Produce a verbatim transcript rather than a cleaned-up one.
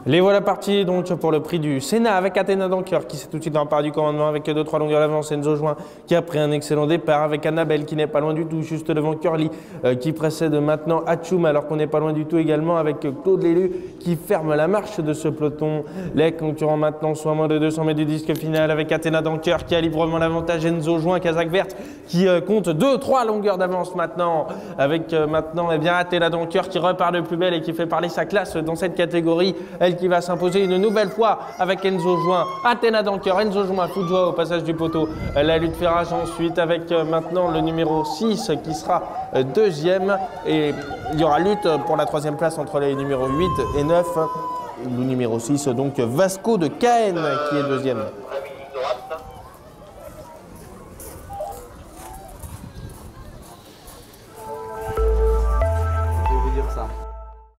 Les voilà partis donc pour le prix du Sénat avec Athéna Danker qui s'est tout de suite emparé du commandement avec deux trois longueurs d'avance. Enzo Join qui a pris un excellent départ avec Annabelle qui n'est pas loin du tout, juste devant Curly euh, qui précède maintenant Atchoum alors qu'on n'est pas loin du tout également avec Claude Lélu qui ferme la marche de ce peloton. Les concurrents maintenant sont à moins de deux cents mètres du disque final avec Athéna Danker qui a librement l'avantage. Enzo Join, Kazakh Verte qui euh, compte deux trois longueurs d'avance maintenant avec euh, maintenant eh bien Athéna Danker qui repart de plus belle et qui fait parler sa classe dans cette catégorie. Elle qui va s'imposer une nouvelle fois avec Enzo Join, Athéna Danker, Enzo Join, fou de joie au passage du poteau. La lutte fait rage ensuite avec euh, maintenant le numéro six qui sera euh, deuxième et il y aura lutte pour la troisième place entre les numéros huit et neuf. Le numéro six donc Vasco de Caen qui est deuxième.